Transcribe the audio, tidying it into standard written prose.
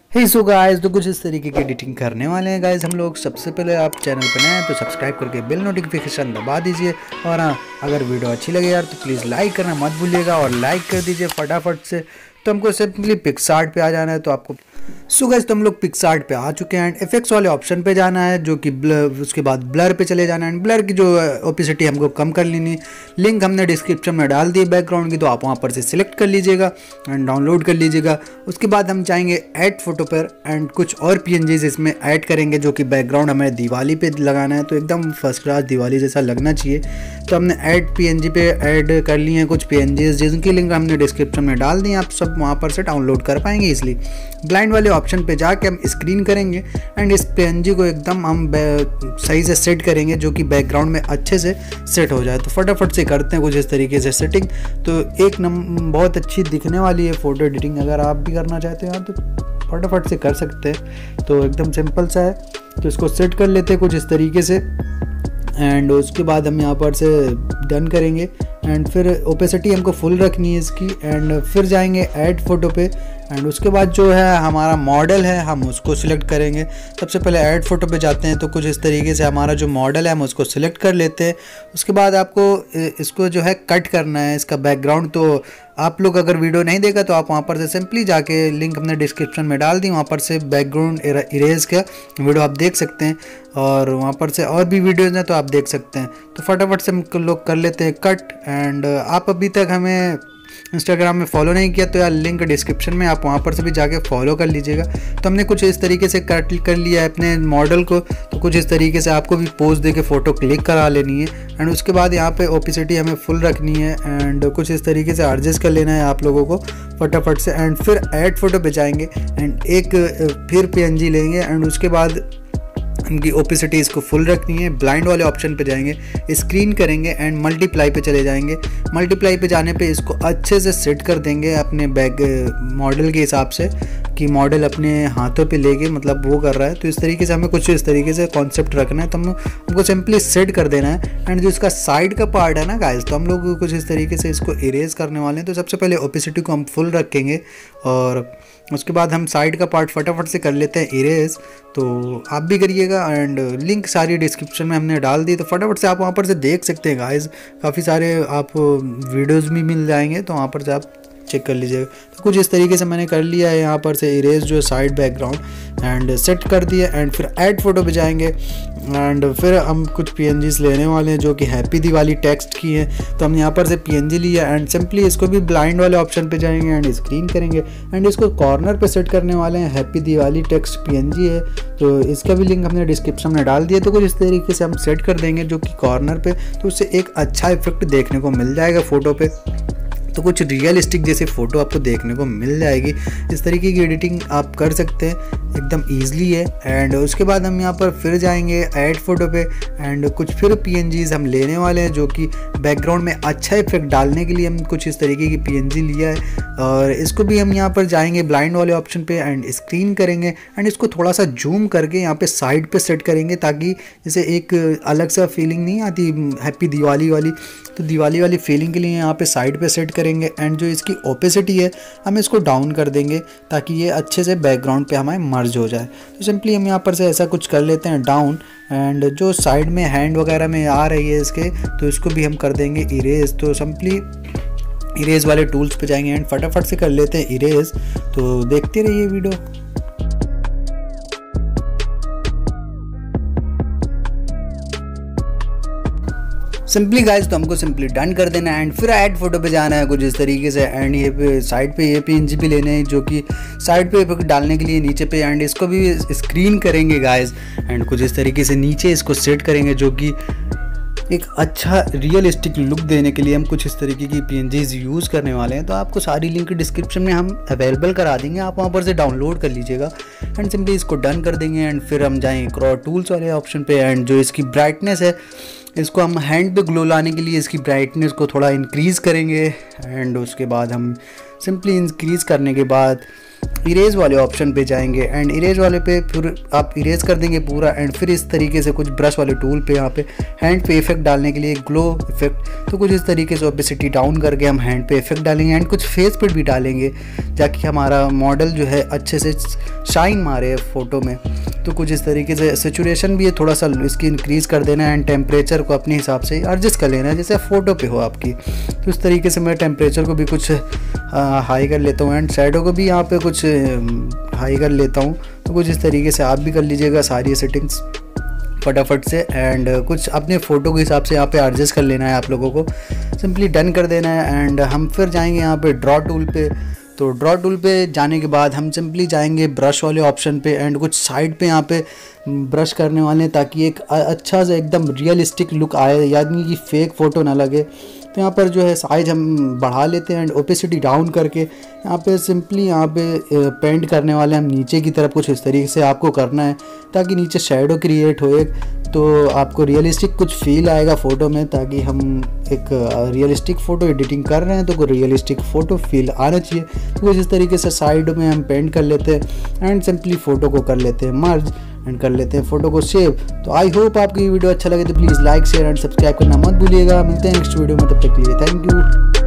हे so guys, तो कुछ इस तरीके की एडिटिंग करने वाले हैं गाइस हम लोग। सबसे पहले आप चैनल पर नए हैं तो सब्सक्राइब करके बेल नोटिफिकेशन दबा दीजिए। और हाँ, अगर वीडियो अच्छी लगे यार तो प्लीज़ लाइक करना मत भूलिएगा और लाइक कर दीजिए फटाफट से। तो हमको सिंपली पिक्सआर्ट पे आ जाना है। तो आपको सो गाइस, तो हम लोग पिक्सआर्ट पे आ चुके हैं एंड इफेक्ट्स वाले ऑप्शन पे जाना है, जो कि उसके बाद ब्लर पे चले जाना है। ब्लर की जो ओपेसिटी हमको कम कर लेनी है। लिंक हमने डिस्क्रिप्शन में डाल दी बैकग्राउंड की, तो आप वहाँ पर से सिलेक्ट कर लीजिएगा एंड डाउनलोड कर लीजिएगा। उसके बाद हम जाएंगे ऐड फोटो पर एंड कुछ और PNGs इसमें ऐड करेंगे, जो कि बैकग्राउंड हमें दिवाली पे लगाना है। तो एकदम फर्स्ट क्लास दिवाली जैसा लगना चाहिए। तो हमने ऐड PNG पे ऐड कर लिए हैं कुछ PNGs, जिनकी लिंक हमने डिस्क्रिप्शन में डाल दी। आप सब वहाँ पर से डाउनलोड कर पाएंगे इसलिए। ब्लाइंड वाले ऑप्शन पे जाके हम स्क्रीन करेंगे एंड इस PNG को एकदम हम सही से सेट करेंगे, जो कि बैकग्राउंड में अच्छे से सेट हो जाए। तो फटाफट से करते हैं कुछ इस तरीके से सेटिंग। तो एक बहुत अच्छी दिखने वाली है फ़ोटो एडिटिंग। अगर आप भी करना चाहते हैं तो फटाफट से कर सकते हैं। तो एकदम सिंपल सा है। तो इसको सेट कर लेते हैं कुछ इस तरीके से एंड उसके बाद हम यहाँ पर से डन करेंगे एंड फिर ओपेसिटी हमको फुल रखनी है इसकी। एंड फिर जाएंगे ऐड फोटो पे एंड उसके बाद जो है हमारा मॉडल है हम उसको सिलेक्ट करेंगे। सबसे पहले ऐड फोटो पे जाते हैं। तो कुछ इस तरीके से हमारा जो मॉडल है हम उसको सिलेक्ट कर लेते हैं। उसके बाद आपको इसको जो है कट करना है, इसका बैकग्राउंड। तो आप लोग अगर वीडियो नहीं देखा तो आप वहाँ पर से सिंपली जाके लिंक हमने डिस्क्रिप्शन में डाल दी, वहाँ पर से बैकग्राउंड इरेज का वीडियो आप देख सकते हैं। और वहाँ पर से और भी वीडियोज़ हैं तो आप देख सकते हैं। तो फटाफट से हम लोग कर लेते हैं कट। एंड आप अभी तक हमें इंस्टाग्राम में फॉलो नहीं किया तो यार लिंक डिस्क्रिप्शन में, आप वहाँ पर से भी जाके फॉलो कर लीजिएगा। तो हमने कुछ इस तरीके से कट कर लिया है अपने मॉडल को। तो कुछ इस तरीके से आपको भी पोज दे के फ़ोटो क्लिक करा लेनी है एंड उसके बाद यहाँ पे ओपेसिटी हमें फुल रखनी है एंड कुछ इस तरीके से एडजस्ट कर लेना है आप लोगों को फटाफट से। एंड फिर ऐड फोटो पे जाएंगे एंड एक फिर PNG लेंगे एंड उसके बाद उनकी ओपेसिटी इसको फुल रखनी है। ब्लाइंड वाले ऑप्शन पे जाएंगे, स्क्रीन करेंगे एंड मल्टीप्लाई पे चले जाएंगे। मल्टीप्लाई पे जाने पे इसको अच्छे से सेट कर देंगे अपने बैक मॉडल के हिसाब से, कि मॉडल अपने हाथों पे लेके मतलब वो कर रहा है। तो इस तरीके से हमें कुछ इस तरीके से कॉन्सेप्ट रखना है। तो हमको सिंपली सेट कर देना है। एंड जो इसका साइड का पार्ट है ना गाइस, तो हम लोग कुछ इस तरीके से इसको इरेज करने वाले हैं। तो सबसे पहले ओपेसिटी को हम फुल रखेंगे और उसके बाद हम साइड का पार्ट फटाफट से कर लेते हैं इरेज। तो आप भी करिएगा एंड लिंक सारी डिस्क्रिप्शन में हमने डाल दी। तो फटाफट से आप वहाँ पर से देख सकते हैं गाइस, काफ़ी सारे आप वीडियोज़ भी मिल जाएंगे, तो वहाँ पर से आप चेक कर लीजिएगा। तो कुछ इस तरीके से मैंने कर लिया है यहाँ पर से इरेज जो साइड बैकग्राउंड एंड सेट कर दिया। एंड फिर ऐड फोटो पे जाएंगे एंड फिर हम कुछ PNGs लेने वाले हैं, जो कि हैप्पी दिवाली टेक्स्ट की है। तो हम यहाँ पर से PNG लिया एंड सिंपली इसको भी ब्लाइंड वाले ऑप्शन पे जाएंगे एंड स्क्रीन करेंगे एंड इसको कॉर्नर पे सेट करने वाले हैं। हैप्पी दिवाली टेक्स्ट PNG है, तो इसका भी लिंक हमने डिस्क्रिप्शन में डाल दिया। तो कुछ इस तरीके से हम सेट कर देंगे जो कि कॉर्नर पे, तो उससे एक अच्छा इफेक्ट देखने को मिल जाएगा फ़ोटो पे। तो कुछ रियलिस्टिक जैसे फ़ोटो आपको देखने को मिल जाएगी। इस तरीके की एडिटिंग आप कर सकते हैं, एकदम ईजिली है। एंड उसके बाद हम यहाँ पर फिर जाएंगे ऐड फोटो पे एंड कुछ फिर PNGs हम लेने वाले हैं, जो कि बैकग्राउंड में अच्छा इफेक्ट डालने के लिए हम कुछ इस तरीके की PNG लिया है। और इसको भी हम यहाँ पर जाएंगे ब्लाइंड वाले ऑप्शन पे एंड स्क्रीन करेंगे एंड इसको थोड़ा सा जूम करके यहाँ पे साइड पे सेट करेंगे, ताकि जैसे एक अलग सा फीलिंग नहीं आती हैप्पी दिवाली वाली। तो दिवाली वाली फीलिंग के लिए यहाँ पे साइड पे सेट करेंगे एंड जो इसकी ओपेसिटी है हम इसको डाउन कर देंगे, ताकि ये अच्छे से बैकग्राउंड पे हमारे मर्ज हो जाए। तो सिंपली हम यहाँ पर से ऐसा कुछ कर लेते हैं डाउन। एंड जो साइड में हैंड वगैरह में आ रही है इसके, तो इसको भी हम कर देंगे इरेज। तो सिंपली इरेज वाले टूल्स पे जाएंगे एंड फटाफट से कर लेते हैं इरेज। तो देखते रहिए वीडियो। सिंपली गाइस, तो हमको सिंपली डन कर देना है एंड फिर ऐड फोटो पे जाना है कुछ इस तरीके से। एंड ये पे साइड पे ये PNG भी लेने हैं, जो कि साइड पे डालने के लिए नीचे पे। एंड इसको भी स्क्रीन करेंगे गाइस एंड कुछ इस तरीके से नीचे इसको सेट करेंगे, जो कि एक अच्छा रियलिस्टिक लुक देने के लिए हम कुछ इस तरीके की PNGs यूज़ करने वाले हैं। तो आपको सारी लिंक डिस्क्रिप्शन में हम अवेलेबल करा देंगे, आप वहाँ पर से डाउनलोड कर लीजिएगा एंड सिंपली इसको डन कर देंगे। एंड फिर हम जाएंगे क्रॉ टूल्स वाले ऑप्शन पे एंड जो इसकी ब्राइटनेस है, इसको हम हैंड पे ग्लो लाने के लिए इसकी ब्राइटनेस को थोड़ा इंक्रीज़ करेंगे। एंड उसके बाद हम सिंपली इंक्रीज़ करने के बाद इरेज वाले ऑप्शन पे जाएंगे एंड इरेज वाले पे फिर आप इरेज कर देंगे पूरा। एंड फिर इस तरीके से कुछ ब्रश वाले टूल पे यहाँ पे हैंड पे इफेक्ट डालने के लिए ग्लो इफेक्ट, तो कुछ इस तरीके से ओपेसिटी डाउन करके हम हैंड पे इफेक्ट डालेंगे एंड कुछ फेस पे भी डालेंगे ताकि हमारा मॉडल जो है अच्छे से शाइन मारे फ़ोटो में। तो कुछ इस तरीके से सेचुरेशन भी है थोड़ा सा इसकी इंक्रीज़ कर देना है एंड टेम्परेचर को अपने हिसाब से एडजस्ट कर लेना है जैसे फ़ोटो पे हो आपकी। तो इस तरीके से मैं टेम्परेचर को भी कुछ हाई कर लेता हूँ एंड शैडो को भी यहाँ पे कुछ हाई कर लेता हूँ। तो कुछ इस तरीके से आप भी कर लीजिएगा सारी सेटिंग्स फटाफट से एंड कुछ अपने फ़ोटो के हिसाब से यहाँ पे एडजस्ट कर लेना है आप लोगों को, सिंपली डन कर देना है। एंड हम फिर जाएंगे यहाँ पे ड्रॉ टूल पे। तो ड्रॉ टूल पे जाने के बाद हम सिंपली जाएंगे ब्रश वाले ऑप्शन पे एंड कुछ साइड पे यहाँ पे ब्रश करने वाले हैं ताकि एक अच्छा सा एकदम रियलिस्टिक लुक आए, यानी कि फेक फ़ोटो ना लगे। तो यहाँ पर जो है साइज हम बढ़ा लेते हैं एंड ओपेसिटी डाउन करके यहाँ पे सिंपली यहाँ पे पेंट करने वाले हम नीचे की तरफ कुछ इस तरीके से आपको करना है ताकि नीचे शैडो क्रिएट हो एक, तो आपको रियलिस्टिक कुछ फील आएगा फ़ोटो में, ताकि हम एक रियलिस्टिक फ़ोटो एडिटिंग कर रहे हैं तो कोई रियलिस्टिक फ़ोटो फील आना चाहिए। तो कुछ इस तरीके से साइड में हम पेंट कर लेते हैं एंड सिंपली फ़ोटो को कर लेते हैं मर्ज एंड कर लेते हैं फ़ोटो को सेव। तो आई होप आपको ये वीडियो अच्छा लगे तो please like share and subscribe करना मत भूलिएगा। मिलते हैं नेक्स्ट वीडियो में, तब तक के लिए थैंक यू।